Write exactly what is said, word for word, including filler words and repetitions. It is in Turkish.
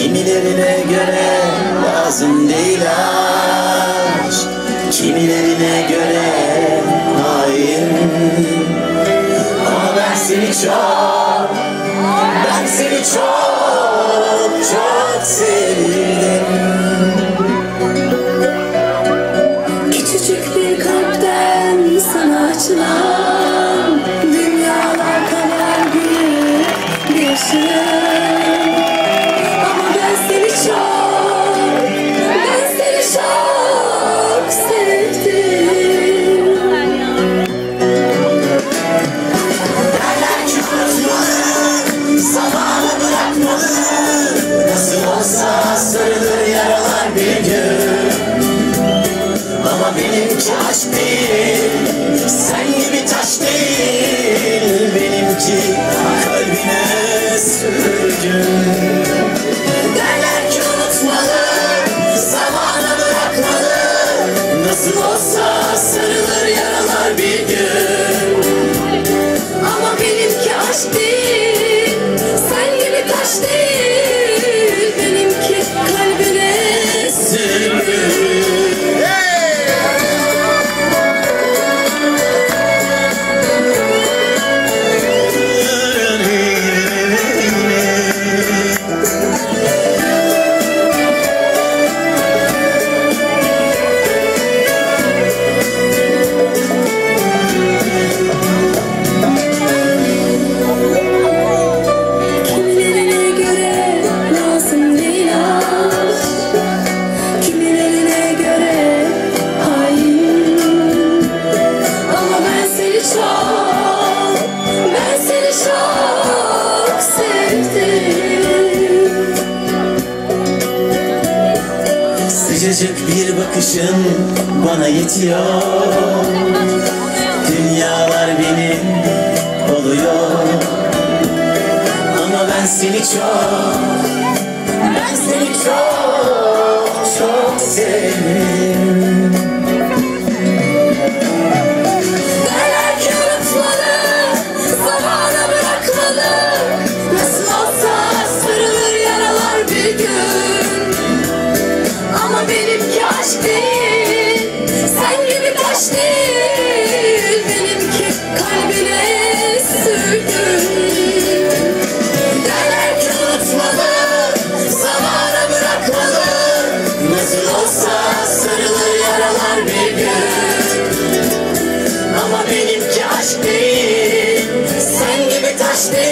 Kimilerine göre lazım değil aşk, kimilerine göre hain. Ama ben seni çok, ben seni çok çok sevdim. Küçücük bir kalpten sana açılan dünyalar kadar büyük bir ışık. Ama ben seni çok, ben seni çok sevdim. Derler ki unutmalı, zamana bırakmalı. Nasıl olsa sarılır yaralar bir gün. Ama benimki aşk değil, sen gibi taş değil. Benimki kalbine sürgün. Derler ki unutmalı, zamana bırakmalı. Nasıl olsa sarılır yaralar bir gün. Ama benimki aşk değil, sen gibi taş değil. Benimki kalbine Sürgün. kimilerine göre lazım değil aşk, kimilerine göre hain. Ama ben seni çok, ben seni çok sevdim. Sıcacık bir bakışın bana yetiyor. Dünyalar benim oluyor. Ama ben seni çok, ben seni çok çok sevdim. Derler ki unutmalı, zamana bırakmalı. Nasıl olsa sarılır yaralar bir gün. Ama benimki aşk değil, sen gibi taş değil. Benimki kalbine sürgün. Derler ki unutmalı, zamana bırakmalı. Nasıl olsa sarılır yaralar bir gün. Ama benimki aşk değil, sen gibi taş değil.